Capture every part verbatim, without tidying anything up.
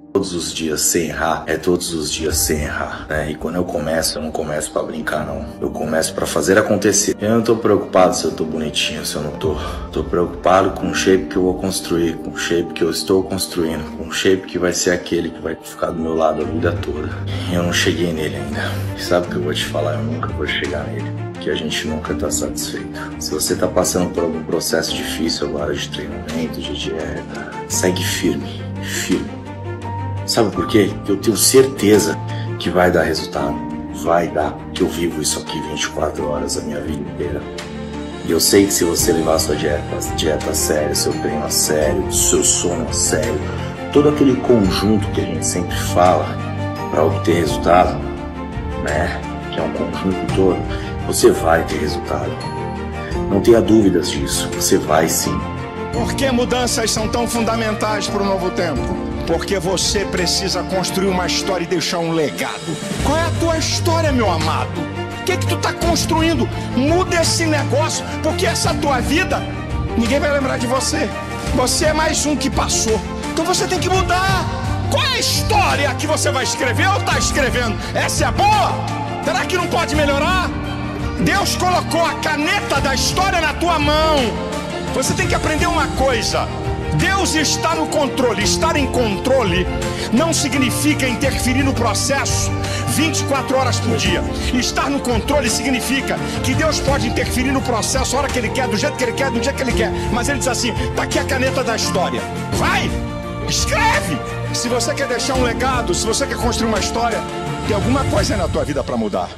Todos os dias sem errar, é todos os dias sem errar, né? E quando eu começo, eu não começo pra brincar, não. Eu começo pra fazer acontecer. Eu não tô preocupado se eu tô bonitinho, se eu não tô. Tô preocupado com o shape que eu vou construir, com o shape que eu estou construindo, com o shape que vai ser aquele que vai ficar do meu lado a vida toda. E eu não cheguei nele ainda. E sabe o que eu vou te falar? Eu nunca vou chegar nele. Que a gente nunca tá satisfeito. Se você tá passando por algum processo difícil agora de treinamento, de dieta, segue firme, firme. Sabe por quê? Eu tenho certeza que vai dar resultado. Vai dar. Que eu vivo isso aqui vinte e quatro horas a minha vida inteira. E eu sei que se você levar a sua dieta, dieta a sério, seu treino a sério, seu sono a sério, todo aquele conjunto que a gente sempre fala para obter resultado, né? Que é um conjunto todo, você vai ter resultado. Não tenha dúvidas disso. Você vai sim. Por que mudanças são tão fundamentais para o novo tempo? Porque você precisa construir uma história e deixar um legado. Qual é a tua história, meu amado? O que que tu tá construindo? Muda esse negócio, porque essa tua vida, ninguém vai lembrar de você. Você é mais um que passou. Então você tem que mudar. Qual é a história que você vai escrever ou tá escrevendo? Essa é boa? Será que não pode melhorar? Deus colocou a caneta da história na tua mão. Você tem que aprender uma coisa. Deus está no controle. Estar em controle não significa interferir no processo vinte e quatro horas por dia. Estar no controle significa que Deus pode interferir no processo a hora que Ele quer, do jeito que Ele quer, do dia que Ele quer. Mas Ele diz assim, tá aqui a caneta da história. Vai, escreve. Se você quer deixar um legado, se você quer construir uma história, tem alguma coisa aí na tua vida para mudar.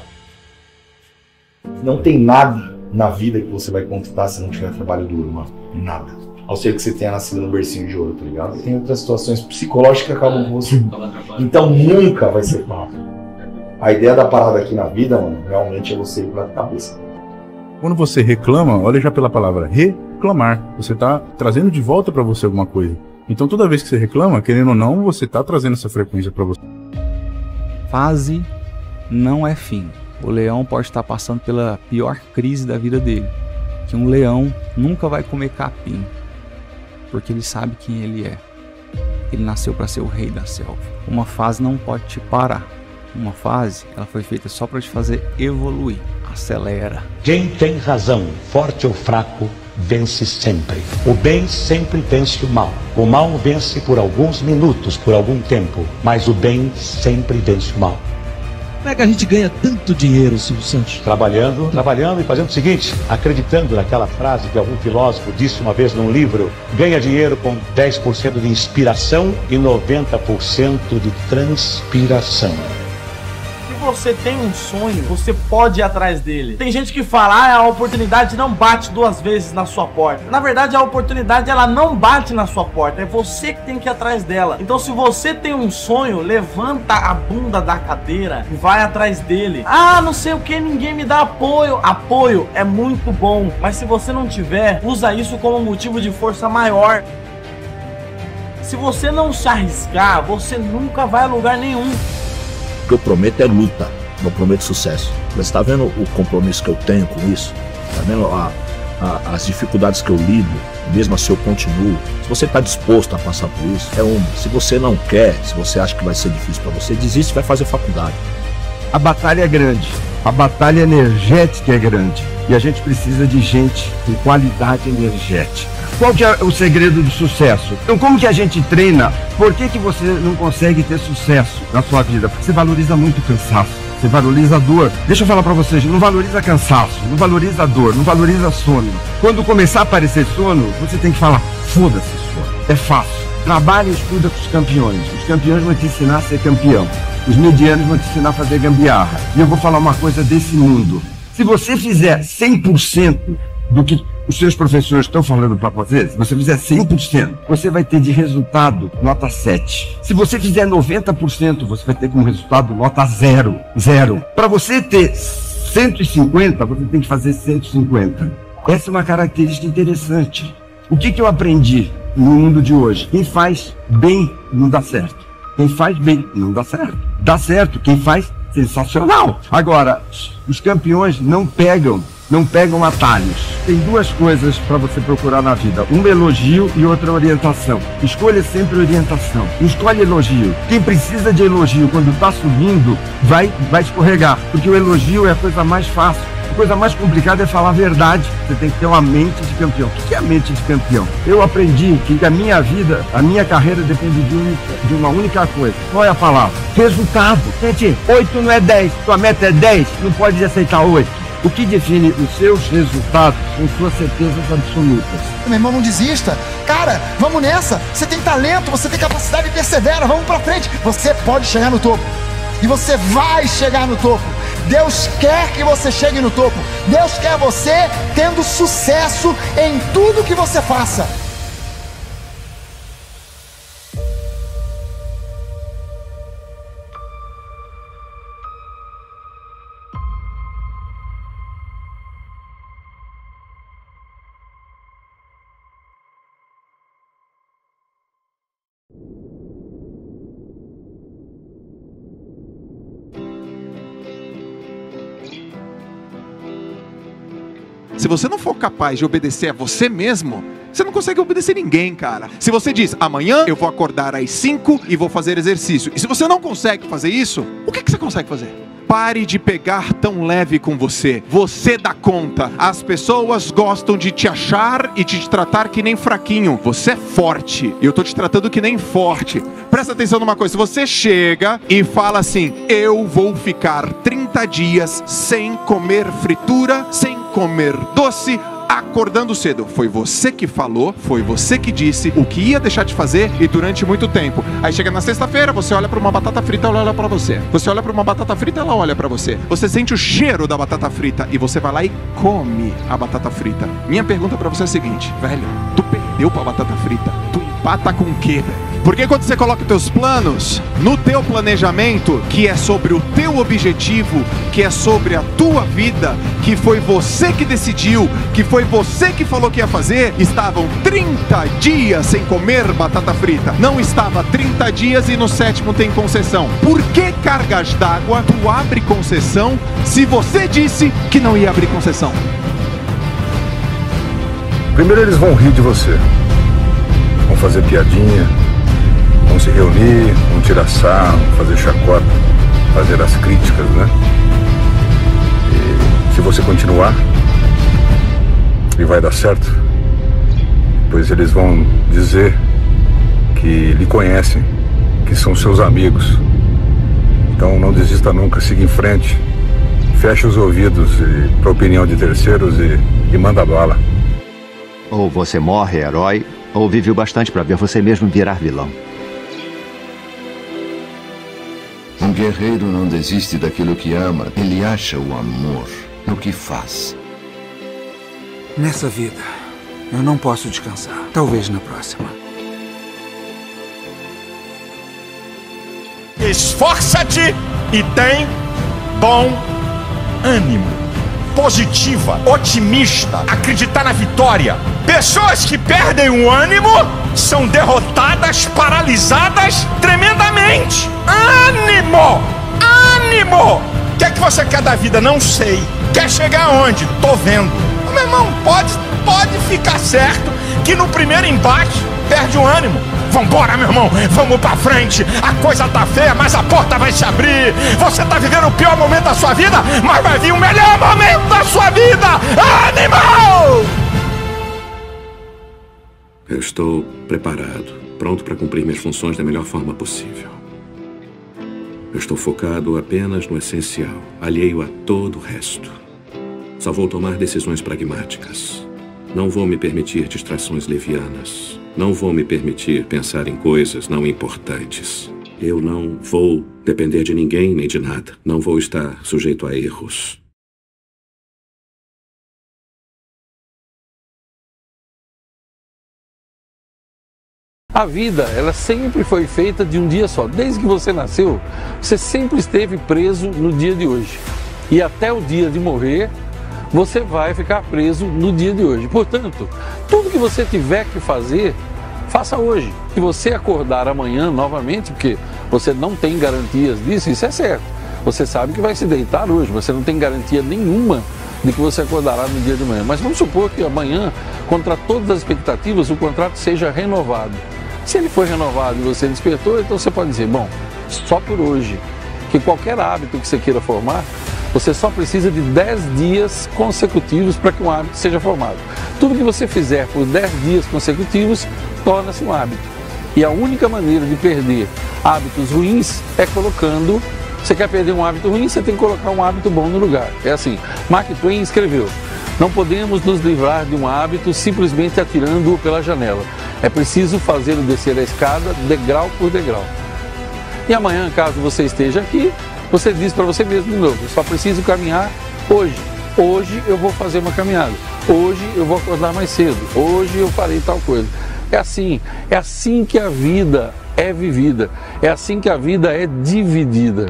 Não tem nada na vida que você vai conquistar se não tiver trabalho duro, mano. Nada. Ao ser que você tenha nascido no bercinho de ouro, tá ligado? Tem outras situações psicológicas que acabam com você. Então nunca vai ser fácil. A ideia da parada aqui na vida, mano, realmente é você ir pra cabeça. Quando você reclama, olha já pela palavra reclamar. Você tá trazendo de volta pra você alguma coisa. Então toda vez que você reclama, querendo ou não, você tá trazendo essa frequência pra você. Fase não é fim. O leão pode estar passando pela pior crise da vida dele. Que um leão nunca vai comer capim. Porque ele sabe quem ele é. Ele nasceu para ser o rei da selva. Uma fase não pode te parar. Uma fase, ela foi feita só para te fazer evoluir. Acelera. Quem tem razão, forte ou fraco, vence sempre. O bem sempre vence o mal. O mal vence por alguns minutos, por algum tempo. Mas o bem sempre vence o mal. Como é que a gente ganha tanto dinheiro, Silvio Santos? Trabalhando, trabalhando e fazendo o seguinte, acreditando naquela frase que algum filósofo disse uma vez num livro, ganha dinheiro com dez por cento de inspiração e noventa por cento de transpiração. Se você tem um sonho, você pode ir atrás dele. Tem gente que fala, ah, a oportunidade não bate duas vezes na sua porta. Na verdade, a oportunidade, ela não bate na sua porta. É você que tem que ir atrás dela. Então, se você tem um sonho, levanta a bunda da cadeira e vai atrás dele. Ah, não sei o que, ninguém me dá apoio. Apoio é muito bom, mas se você não tiver, usa isso como motivo de força maior. Se você não se arriscar, você nunca vai a lugar nenhum. O que eu prometo é luta, não prometo sucesso. Você está vendo o compromisso que eu tenho com isso? Está vendo a, a, as dificuldades que eu lido, mesmo assim eu continuo? Se você está disposto a passar por isso, é uma. Se você não quer, se você acha que vai ser difícil para você, desiste e vai fazer faculdade. A batalha é grande, a batalha energética é grande e a gente precisa de gente com qualidade energética. Qual que é o segredo do sucesso? Então como que a gente treina? Por que que você não consegue ter sucesso na sua vida? Porque você valoriza muito o cansaço, você valoriza a dor. Deixa eu falar pra vocês, não valoriza cansaço, não valoriza a dor, não valoriza sono. Quando começar a aparecer sono, você tem que falar, foda-se sono, é fácil. Trabalha e estuda com os campeões. Os campeões vão te ensinar a ser campeão. Os medianos vão te ensinar a fazer gambiarra. E eu vou falar uma coisa desse mundo. Se você fizer cem por cento do que os seus professores estão falando para você, se você fizer cem por cento, você vai ter de resultado nota sete. Se você fizer noventa por cento, você vai ter como resultado nota zero. Zero. Para você ter cento e cinquenta, você tem que fazer cento e cinquenta. Essa é uma característica interessante. O que que eu aprendi no mundo de hoje? Quem faz bem não dá certo. Quem faz bem não dá certo. Dá certo quem faz sensacional. Agora, os campeões não pegam não pegam atalhos. Tem duas coisas para você procurar na vida, um elogio e outra orientação. Escolha sempre orientação, não escolhe elogio. Quem precisa de elogio quando está subindo, vai, vai escorregar, porque o elogio é a coisa mais fácil. A coisa mais complicada é falar a verdade. Você tem que ter uma mente de campeão. O que é a mente de campeão? Eu aprendi que a minha vida, a minha carreira depende de, um, de uma única coisa. Qual é a palavra? Resultado. Gente, oito não é dez. Sua meta é dez, não pode aceitar oito. O que define os seus resultados são suas certezas absolutas. Meu irmão, não desista. Cara, vamos nessa. Você tem talento, você tem capacidade e persevera. Vamos pra frente. Você pode chegar no topo. E você vai chegar no topo. Deus quer que você chegue no topo. Deus quer você tendo sucesso em tudo que você faça. Se você não for capaz de obedecer a você mesmo, você não consegue obedecer ninguém, cara. Se você diz, amanhã eu vou acordar às cinco e vou fazer exercício. E se você não consegue fazer isso, o que, que você consegue fazer? Pare de pegar tão leve com você. Você dá conta. As pessoas gostam de te achar e de te tratar que nem fraquinho. Você é forte. E eu tô te tratando que nem forte. Presta atenção numa coisa. Se você chega e fala assim, eu vou ficar trinta dias sem comer fritura, sem comer doce, acordando cedo. Foi você que falou, foi você que disse o que ia deixar de fazer e durante muito tempo. Aí chega na sexta-feira, você olha para uma batata frita, ela olha para você. Você olha para uma batata frita, ela olha para você. Você sente o cheiro da batata frita e você vai lá e come a batata frita. Minha pergunta para você é a seguinte, velho, tu perdeu pra batata frita, tu empata com o quê, velho? Porque quando você coloca os teus planos no teu planejamento, que é sobre o teu objetivo, que é sobre a tua vida, que foi você que decidiu, que foi você que falou que ia fazer, estavam trinta dias sem comer batata frita. Não estava trinta dias e no sétimo tem concessão. Por que cargas d'água tu abre concessão se você disse que não ia abrir concessão? Primeiro eles vão rir de você, vão fazer piadinha, vão se reunir, vão tirar sarro, fazer chacota, fazer as críticas, né? E se você continuar, e vai dar certo, pois eles vão dizer que lhe conhecem, que são seus amigos. Então não desista nunca, siga em frente, feche os ouvidos para a opinião de terceiros e, e manda bala. Ou você morre herói, ou vive o bastante para ver você mesmo virar vilão. Um guerreiro não desiste daquilo que ama, ele acha o amor no que faz. Nessa vida, eu não posso descansar. Talvez na próxima. Esforça-te e tem bom ânimo. Positiva, otimista, acreditar na vitória. Pessoas que perdem o ânimo são derrotadas, paralisadas tremendamente. Ânimo! Ânimo! O que é que você quer da vida? Não sei. Quer chegar aonde? Tô vendo. Meu irmão, pode, pode ficar certo que no primeiro embate perde o ânimo. Vambora, meu irmão, vamos pra frente. A coisa tá feia, mas a porta vai se abrir. Você tá vivendo o pior momento da sua vida, mas vai vir o melhor momento da sua vida. Animal! Eu estou preparado, pronto para cumprir minhas funções da melhor forma possível. Eu estou focado apenas no essencial, alheio a todo o resto. Só vou tomar decisões pragmáticas. Não vou me permitir distrações levianas. Não vou me permitir pensar em coisas não importantes. Eu não vou depender de ninguém nem de nada. Não vou estar sujeito a erros. A vida, ela sempre foi feita de um dia só. Desde que você nasceu, você sempre esteve preso no dia de hoje. E até o dia de morrer, você vai ficar preso no dia de hoje. Portanto, tudo que você tiver que fazer, faça hoje. Se você acordar amanhã novamente, porque você não tem garantias disso, isso é certo. Você sabe que vai se deitar hoje, você não tem garantia nenhuma de que você acordará no dia de manhã. Mas vamos supor que amanhã, contra todas as expectativas, o contrato seja renovado. Se ele for renovado e você despertou, então você pode dizer, bom, só por hoje, que qualquer hábito que você queira formar, você só precisa de dez dias consecutivos para que um hábito seja formado. Tudo que você fizer por dez dias consecutivos, torna-se um hábito. E a única maneira de perder hábitos ruins é colocando... Você quer perder um hábito ruim, você tem que colocar um hábito bom no lugar. É assim, Mark Twain escreveu, não podemos nos livrar de um hábito simplesmente atirando-o pela janela. É preciso fazê-lo descer a escada degrau por degrau. E amanhã, caso você esteja aqui, você diz para você mesmo de novo, só preciso caminhar hoje. Hoje eu vou fazer uma caminhada. Hoje eu vou acordar mais cedo. Hoje eu farei tal coisa. É assim, é assim que a vida é vivida. É assim que a vida é dividida.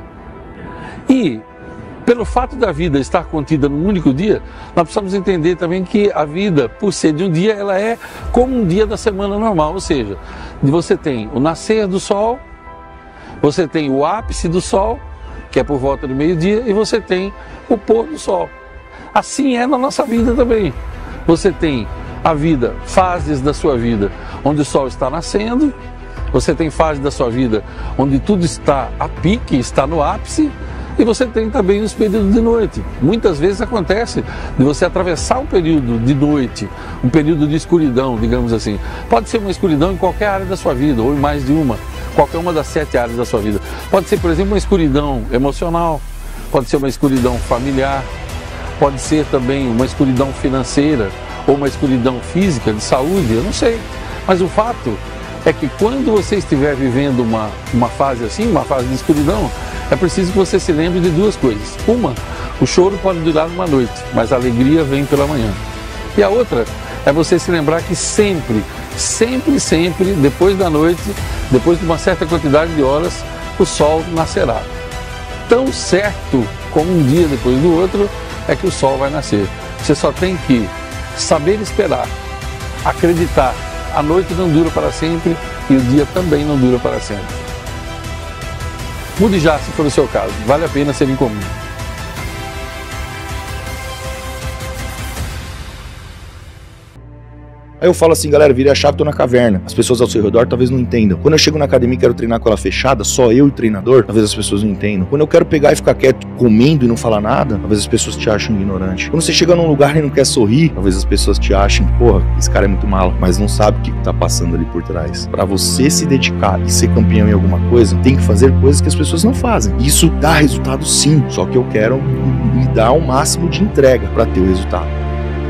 E, pelo fato da vida estar contida num único dia, nós precisamos entender também que a vida, por ser de um dia, ela é como um dia da semana normal. Ou seja, você tem o nascer do sol, você tem o ápice do sol, que é por volta do meio-dia, e você tem o pôr do sol. Assim é na nossa vida também. Você tem a vida, fases da sua vida, onde o sol está nascendo, você tem fases da sua vida onde tudo está a pique, está no ápice, e você tem também os períodos de noite. Muitas vezes acontece de você atravessar um período de noite, um período de escuridão, digamos assim. Pode ser uma escuridão em qualquer área da sua vida, ou em mais de uma, qualquer uma das sete áreas da sua vida. Pode ser, por exemplo, uma escuridão emocional, pode ser uma escuridão familiar, pode ser também uma escuridão financeira, ou uma escuridão física, de saúde, eu não sei. Mas o fato é que quando você estiver vivendo uma, uma fase assim, uma fase de escuridão, é preciso que você se lembre de duas coisas. Uma, o choro pode durar uma noite, mas a alegria vem pela manhã. E a outra é você se lembrar que sempre, sempre, sempre, depois da noite, depois de uma certa quantidade de horas, o sol nascerá. Tão certo como um dia depois do outro é que o sol vai nascer. Você só tem que saber esperar, acreditar. A noite não dura para sempre e o dia também não dura para sempre. Mude já, se for o seu caso. Vale a pena ser incomum. Aí eu falo assim, galera, virei a chave, tô na caverna. As pessoas ao seu redor talvez não entendam. Quando eu chego na academia e quero treinar com ela fechada, só eu e o treinador, talvez as pessoas não entendam. Quando eu quero pegar e ficar quieto, comendo e não falar nada, talvez as pessoas te achem ignorante. Quando você chega num lugar e não quer sorrir, talvez as pessoas te achem, porra, esse cara é muito malo, mas não sabe o que tá passando ali por trás. Pra você se dedicar e ser campeão em alguma coisa, tem que fazer coisas que as pessoas não fazem. Isso dá resultado sim, só que eu quero me dar o máximo de entrega pra ter o resultado.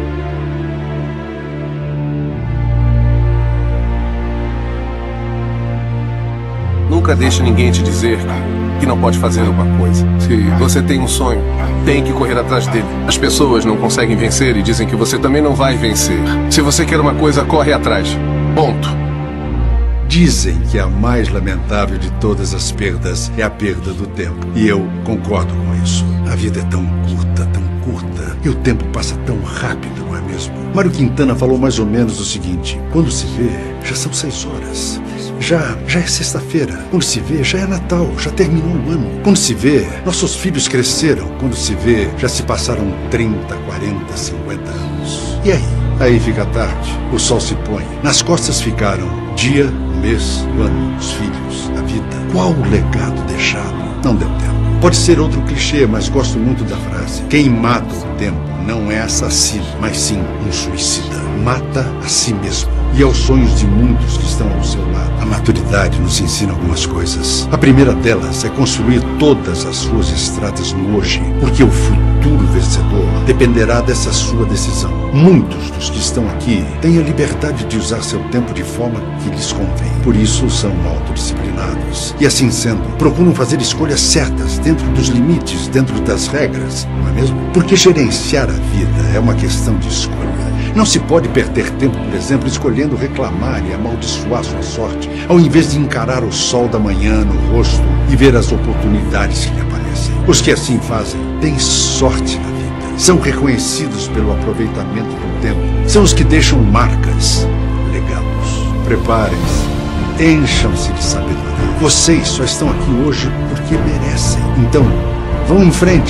Nunca deixe ninguém te dizer que não pode fazer alguma coisa. Se você tem um sonho, tem que correr atrás dele. As pessoas não conseguem vencer e dizem que você também não vai vencer. Se você quer uma coisa, corre atrás. Ponto. Dizem que a mais lamentável de todas as perdas é a perda do tempo. E eu concordo com isso. A vida é tão curta, tão curta, e o tempo passa tão rápido, não é mesmo? Mário Quintana falou mais ou menos o seguinte: quando se vê, já são seis horas. Já, já é sexta-feira. Quando se vê, já é Natal, já terminou o ano. Quando se vê, nossos filhos cresceram. Quando se vê, já se passaram trinta, quarenta, cinquenta anos. E aí? Aí fica tarde, o sol se põe. Nas costas ficaram dia, o mês, o ano, os filhos, a vida. Qual o legado deixado? Não deu tempo. Pode ser outro clichê, mas gosto muito da frase. Quem mata o tempo não é assassino, mas sim um suicida. Mata a si mesmo e aos sonhos de muitos que estão ao seu lado. A maturidade nos ensina algumas coisas. A primeira delas é construir todas as suas estradas no hoje, porque o futuro vencedor dependerá dessa sua decisão. Muitos dos que estão aqui têm a liberdade de usar seu tempo de forma que lhes convém. Por isso são autodisciplinados. E assim sendo, procuram fazer escolhas certas dentro dos limites, dentro das regras, não é mesmo? Porque gerenciar a vida é uma questão de escolha. Não se pode perder tempo, por exemplo, escolhendo reclamar e amaldiçoar sua sorte, ao invés de encarar o sol da manhã no rosto e ver as oportunidades que lhe aparecem. Os que assim fazem têm sorte na vida. São reconhecidos pelo aproveitamento do tempo. São os que deixam marcas, legados. Preparem-se, encham-se de sabedoria. Vocês só estão aqui hoje porque merecem. Então, vão em frente.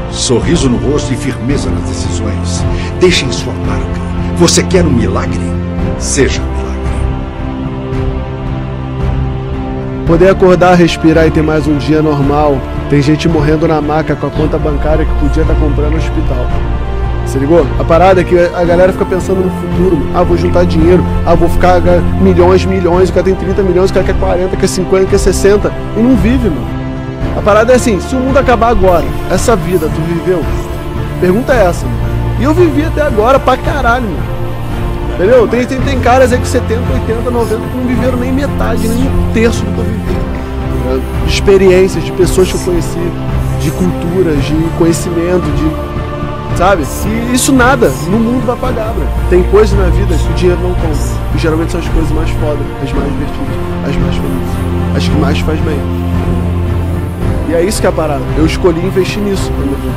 sorriso no rosto e firmeza nas decisões. Deixem sua marca. Você quer um milagre? Seja um milagre. Poder acordar, respirar e ter mais um dia normal. Tem gente morrendo na maca com a conta bancária que podia estar comprando no hospital. Se ligou? A parada é que a galera fica pensando no futuro. Ah, vou juntar dinheiro. Ah, vou ficar milhões, milhões. O cara tem trinta milhões, o cara quer quarenta, quer cinquenta, quer sessenta. E não vive, mano. A parada é assim, se o mundo acabar agora, essa vida tu viveu? Pergunta é essa, mano. E eu vivi até agora pra caralho, mano. Entendeu? Tem, tem, tem caras aí com setenta, oitenta, noventa que não viveram nem metade, nem um terço do que eu vivi. De experiências, de pessoas que eu conheci, de culturas, de conhecimento, de... Sabe? E isso nada no mundo vai pagar, bro. Tem coisas na vida que o dinheiro não compra. E geralmente são as coisas mais fodas, as mais divertidas, as mais felizes, as que mais faz bem. E é isso que é a parada. Eu escolhi investir nisso na minha vida.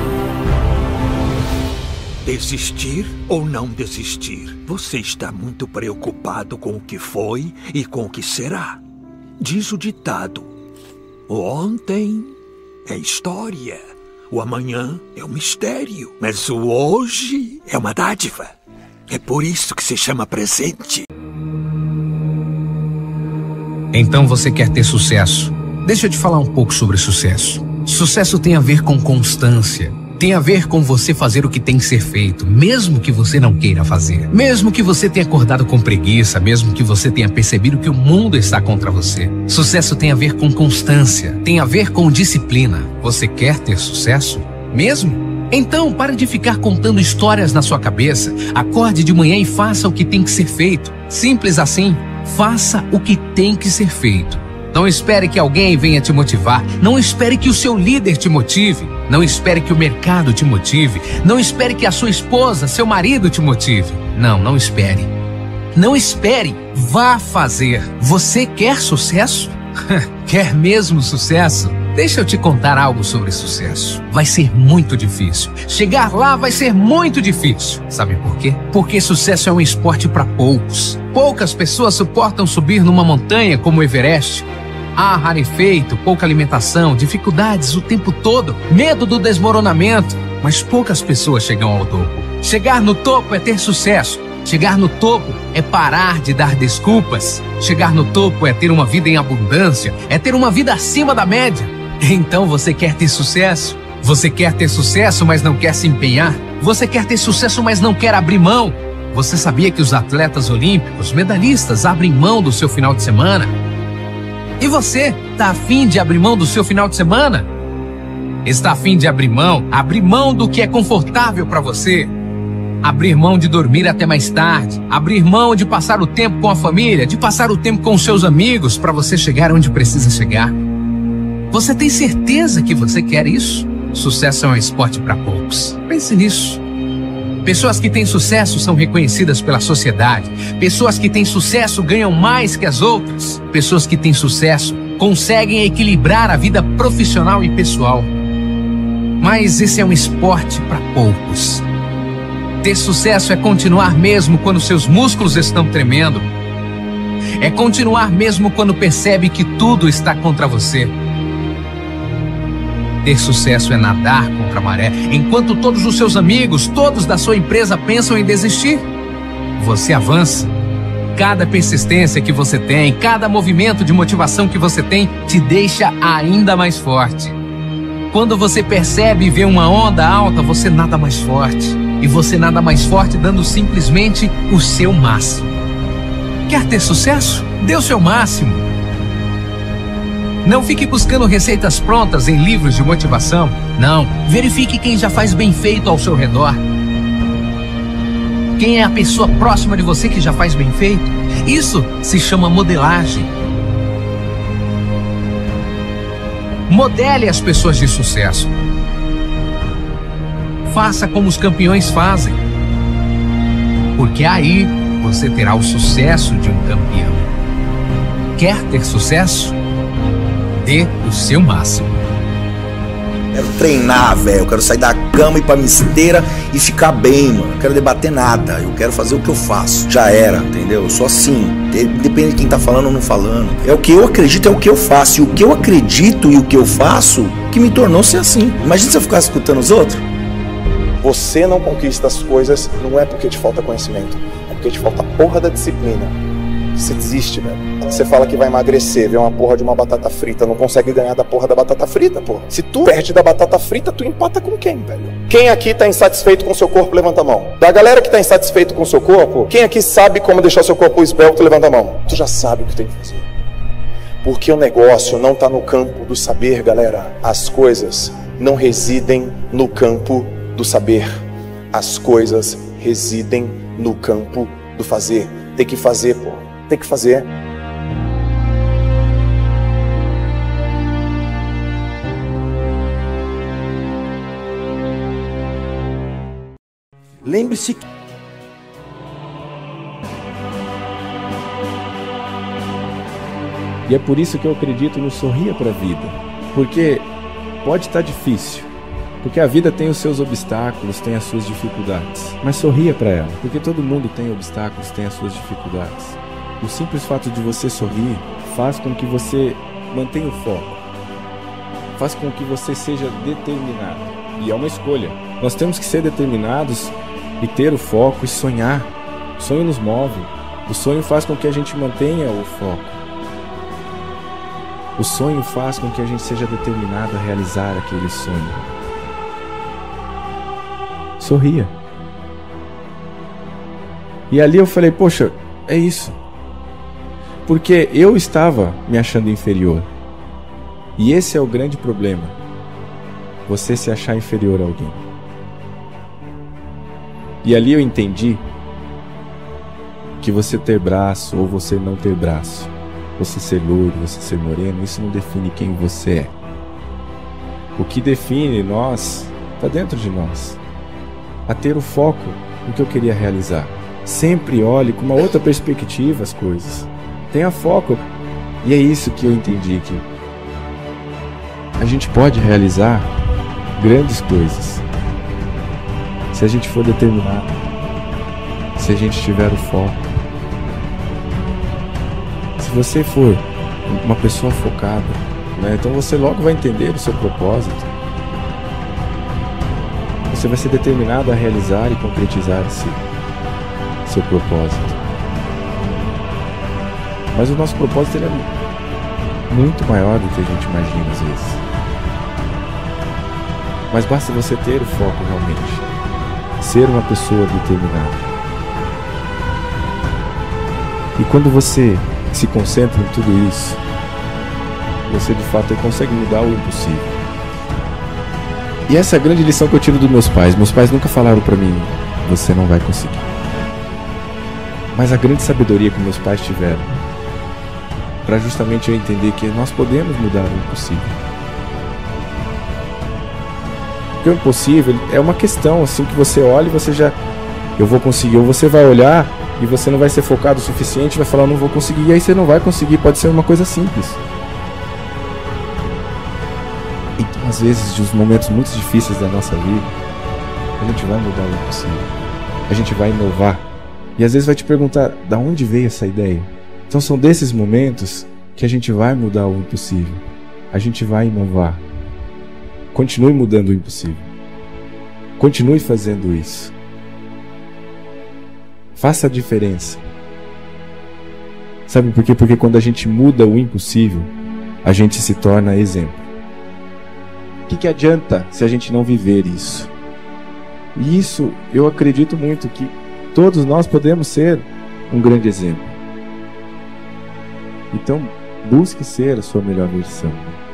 Desistir ou não desistir? Você está muito preocupado com o que foi e com o que será. Diz o ditado: o ontem é história. O amanhã é um mistério, mas o hoje é uma dádiva. É por isso que se chama presente. Então você quer ter sucesso? Deixa eu te falar um pouco sobre sucesso. Sucesso tem a ver com constância. Tem a ver com você fazer o que tem que ser feito, mesmo que você não queira fazer. Mesmo que você tenha acordado com preguiça, mesmo que você tenha percebido que o mundo está contra você. Sucesso tem a ver com constância, tem a ver com disciplina. Você quer ter sucesso? Mesmo? Então, pare de ficar contando histórias na sua cabeça. Acorde de manhã e faça o que tem que ser feito. Simples assim. Faça o que tem que ser feito. Não espere que alguém venha te motivar. Não espere que o seu líder te motive. Não espere que o mercado te motive. Não espere que a sua esposa, seu marido te motive. Não, não espere. Não espere. Vá fazer. Você quer sucesso? Quer mesmo sucesso? Deixa eu te contar algo sobre sucesso. Vai ser muito difícil. Chegar lá vai ser muito difícil. Sabe por quê? Porque sucesso é um esporte para poucos. Poucas pessoas suportam subir numa montanha como o Everest. Há rarefeito, pouca alimentação, dificuldades o tempo todo, medo do desmoronamento. Mas poucas pessoas chegam ao topo. Chegar no topo é ter sucesso. Chegar no topo é parar de dar desculpas. Chegar no topo é ter uma vida em abundância, é ter uma vida acima da média. Então você quer ter sucesso? Você quer ter sucesso, mas não quer se empenhar? Você quer ter sucesso, mas não quer abrir mão? Você sabia que os atletas olímpicos, medalhistas, abrem mão do seu final de semana? E você, tá afim de abrir mão do seu final de semana? Está afim de abrir mão? Abrir mão do que é confortável para você? Abrir mão de dormir até mais tarde? Abrir mão de passar o tempo com a família? De passar o tempo com os seus amigos para você chegar onde precisa chegar? Você tem certeza que você quer isso? Sucesso é um esporte para poucos. Pense nisso. Pessoas que têm sucesso são reconhecidas pela sociedade. Pessoas que têm sucesso ganham mais que as outras. Pessoas que têm sucesso conseguem equilibrar a vida profissional e pessoal. Mas esse é um esporte para poucos. Ter sucesso é continuar mesmo quando seus músculos estão tremendo. É continuar mesmo quando percebe que tudo está contra você. Ter sucesso é nadar contra a maré, enquanto todos os seus amigos, todos da sua empresa pensam em desistir. Você avança. Cada persistência que você tem, cada movimento de motivação que você tem, te deixa ainda mais forte. Quando você percebe e vê uma onda alta, você nada mais forte. E você nada mais forte dando simplesmente o seu máximo. Quer ter sucesso? Dê o seu máximo. Não fique buscando receitas prontas em livros de motivação. Não. Verifique quem já faz bem feito ao seu redor. Quem é a pessoa próxima de você que já faz bem feito? Isso se chama modelagem. Modele as pessoas de sucesso. Faça como os campeões fazem. Porque aí você terá o sucesso de um campeão. Quer ter sucesso? Dê o seu máximo. Quero treinar, velho. Eu quero sair da cama, ir pra minha esteira e ficar bem, mano. Não quero debater nada. Eu quero fazer o que eu faço. Já era, entendeu? Eu sou assim. Depende de quem tá falando ou não falando. É o que eu acredito, é o que eu faço. E o que eu acredito e o que eu faço que me tornou ser assim. Imagina se eu ficar escutando os outros. Você não conquista as coisas, não é porque te falta conhecimento. É porque te falta a porra da disciplina. Você desiste, velho. Você fala que vai emagrecer, vê uma porra de uma batata frita, não consegue ganhar da porra da batata frita, porra. Se tu perde da batata frita, tu empata com quem, velho? Quem aqui tá insatisfeito com seu corpo, levanta a mão. Da galera que tá insatisfeito com seu corpo, quem aqui sabe como deixar seu corpo esbelto, levanta a mão. Tu já sabe o que tem que fazer. Porque o negócio não tá no campo do saber, galera. As coisas não residem no campo do saber. As coisas residem no campo do fazer. Tem que fazer, pô. Tem que fazer. Lembre-se que E é por isso que eu acredito no sorria para a vida. Porque pode estar difícil. Porque a vida tem os seus obstáculos, tem as suas dificuldades. Mas sorria para ela. Porque todo mundo tem obstáculos, tem as suas dificuldades. O simples fato de você sorrir faz com que você mantenha o foco. Faz com que você seja determinado. E é uma escolha. Nós temos que ser determinados e ter o foco e sonhar. O sonho nos move. O sonho faz com que a gente mantenha o foco. O sonho faz com que a gente seja determinado a realizar aquele sonho. Sorria. E ali eu falei, poxa, é isso. Porque eu estava me achando inferior. E esse é o grande problema. Você se achar inferior a alguém. E ali eu entendi que você ter braço ou você não ter braço, você ser loiro, você ser moreno, isso não define quem você é. O que define nós está dentro de nós. A ter o foco no que eu queria realizar. Sempre olhe com uma outra perspectiva as coisas. Tenha foco. E é isso que eu entendi, que a gente pode realizar grandes coisas se a gente for determinado, se a gente tiver o foco. Se você for uma pessoa focada, né, então você logo vai entender o seu propósito. Você vai ser determinado a realizar e concretizar esse seu propósito. Mas o nosso propósito ele é muito maior do que a gente imagina às vezes. Mas basta você ter o foco realmente. Ser uma pessoa determinada. E quando você se concentra em tudo isso, você de fato consegue mudar o impossível. E essa é a grande lição que eu tiro dos meus pais. Meus pais nunca falaram pra mim, você não vai conseguir. Mas a grande sabedoria que meus pais tiveram, para justamente eu entender que nós podemos mudar o impossível. Porque o impossível é uma questão assim que você olha e você já, eu vou conseguir, ou você vai olhar e você não vai ser focado o suficiente, vai falar, eu não vou conseguir, e aí você não vai conseguir, pode ser uma coisa simples. Então, às vezes, nos momentos muito difíceis da nossa vida, a gente vai mudar o impossível, a gente vai inovar, e às vezes vai te perguntar, da onde veio essa ideia? Então são desses momentos que a gente vai mudar o impossível, a gente vai inovar. Continue mudando o impossível. Continue fazendo isso. Faça a diferença. Sabe por quê? Porque quando a gente muda o impossível, a gente se torna exemplo. O que, que adianta se a gente não viver isso? E isso eu acredito muito que todos nós podemos ser um grande exemplo. Então, busque ser a sua melhor versão.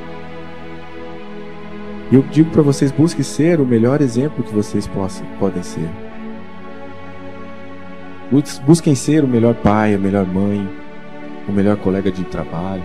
E eu digo para vocês, busque ser o melhor exemplo que vocês possam, podem ser. Busquem ser o melhor pai, a melhor mãe, o melhor colega de trabalho.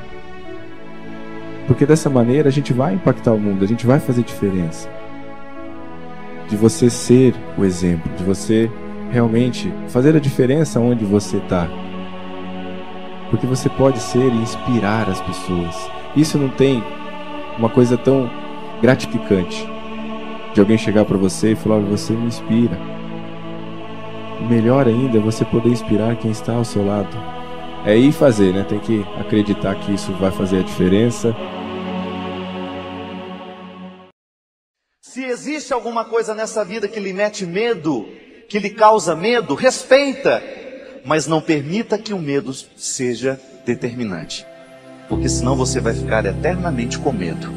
Porque dessa maneira a gente vai impactar o mundo, a gente vai fazer diferença. De você ser o exemplo, de você realmente fazer a diferença onde você está. Porque você pode ser e inspirar as pessoas. Isso não tem uma coisa tão gratificante de alguém chegar para você e falar: você me inspira. Melhor ainda é você poder inspirar quem está ao seu lado. É ir fazer, né? Tem que acreditar que isso vai fazer a diferença. Se existe alguma coisa nessa vida que lhe mete medo, que lhe causa medo, respeita, mas não permita que o medo seja determinante, porque senão você vai ficar eternamente com medo.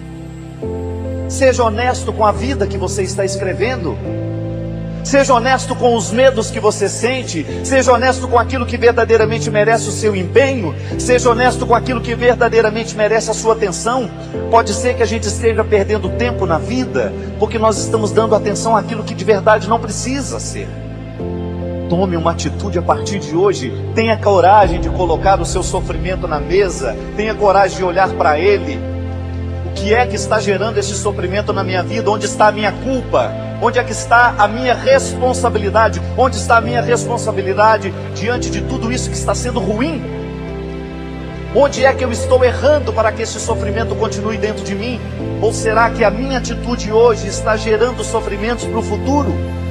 Seja honesto com a vida que você está escrevendo. Seja honesto com os medos que você sente. Seja honesto com aquilo que verdadeiramente merece o seu empenho. Seja honesto com aquilo que verdadeiramente merece a sua atenção. Pode ser que a gente esteja perdendo tempo na vida porque nós estamos dando atenção àquilo que de verdade não precisa ser. Tome uma atitude a partir de hoje. Tenha coragem de colocar o seu sofrimento na mesa. Tenha coragem de olhar para ele. O que é que está gerando esse sofrimento na minha vida? Onde está a minha culpa? Onde é que está a minha responsabilidade? Onde está a minha responsabilidade diante de tudo isso que está sendo ruim? Onde é que eu estou errando para que esse sofrimento continue dentro de mim? Ou será que a minha atitude hoje está gerando sofrimentos para o futuro?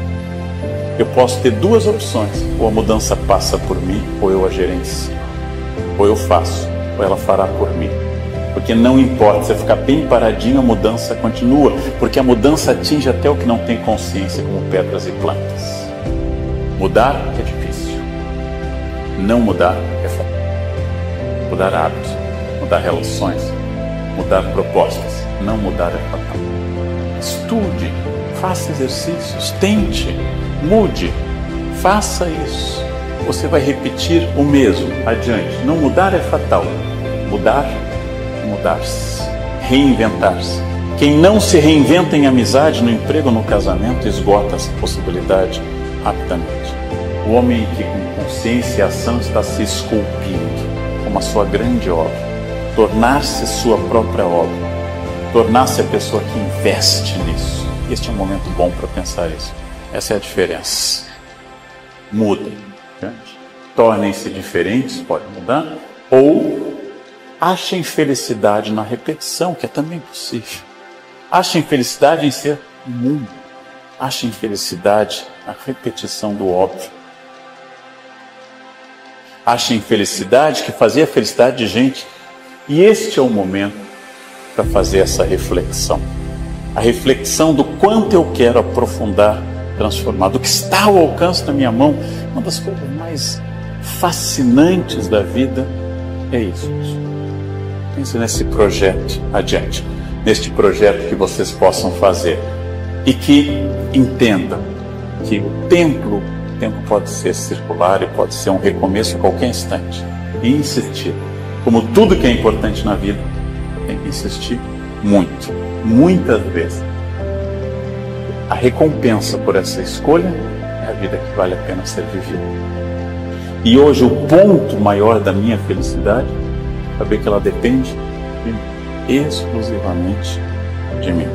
Eu posso ter duas opções: ou a mudança passa por mim, ou eu a gerencio. Ou eu faço, ou ela fará por mim. Porque não importa, você ficar bem paradinho, a mudança continua. Porque a mudança atinge até o que não tem consciência, como pedras e plantas. Mudar é difícil. Não mudar é fácil. Mudar hábitos, mudar relações, mudar propostas. Não mudar é fatal. Estude, faça exercícios, tente, mude, faça isso. Você vai repetir o mesmo adiante. Não mudar é fatal. Mudar mudar-se, reinventar-se. Quem não se reinventa em amizade, no emprego, no casamento, esgota essa possibilidade rapidamente. O homem que com consciência e ação está se esculpindo como a sua grande obra, tornar-se sua própria obra, tornar-se a pessoa que investe nisso. Este é um momento bom para pensar isso. Essa é a diferença. Mudem, tornem-se diferentes, pode mudar, ou achem felicidade na repetição, que é também possível. Achem felicidade em ser mundo. Achem felicidade na repetição do óbvio. Achem felicidade que fazia a felicidade de gente. E este é o momento para fazer essa reflexão. A reflexão do quanto eu quero aprofundar, transformar, do que está ao alcance da minha mão. Uma das coisas mais fascinantes da vida é isso. Pense nesse projeto adiante, neste projeto que vocês possam fazer e que entendam que o tempo, o tempo pode ser circular e pode ser um recomeço a qualquer instante. E insistir, como tudo que é importante na vida, tem que insistir muito, muitas vezes. A recompensa por essa escolha é a vida que vale a pena ser vivida. E hoje o ponto maior da minha felicidade é saber que ela depende de mim, exclusivamente de mim.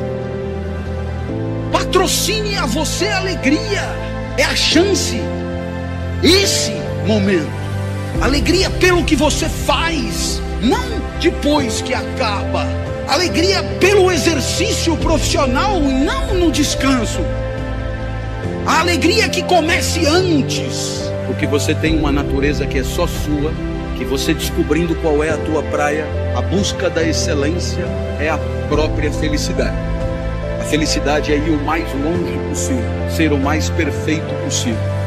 Patrocine a você a alegria, é a chance, esse momento. Alegria pelo que você faz, não depois que acaba. Alegria pelo exercício profissional, não no descanso. A alegria que comece antes, porque você tem uma natureza que é só sua, que você descobrindo qual é a tua praia, a busca da excelência é a própria felicidade. A felicidade é ir o mais longe possível, ser o mais perfeito possível.